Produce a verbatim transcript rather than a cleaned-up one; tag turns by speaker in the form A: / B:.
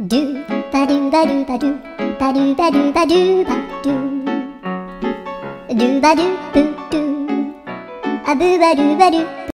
A: ドゥバドゥバドゥバドゥバドゥバドゥバドゥバドゥドゥバドゥブドゥあぶばるばる